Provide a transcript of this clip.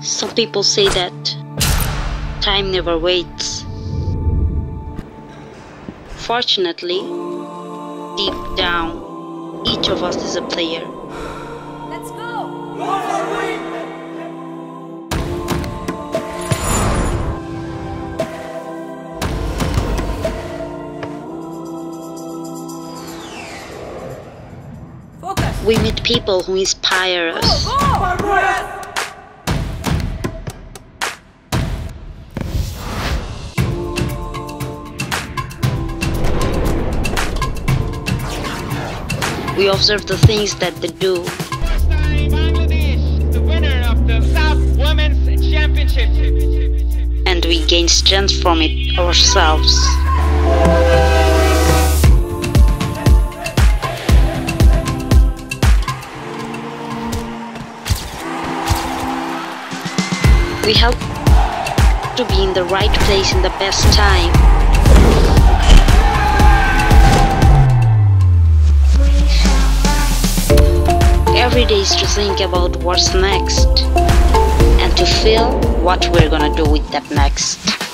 Some people say that time never waits. Fortunately, deep down, each of us is a player. Let's go! Focus! We meet people who inspire us. Go, go! We observe the things that they do. Bangladesh, the winner of the SAP Women's Championship. And we gain strength from it ourselves. We help to be in the right place in the best time. Every day is to think about what's next and to feel what we're gonna do with that next.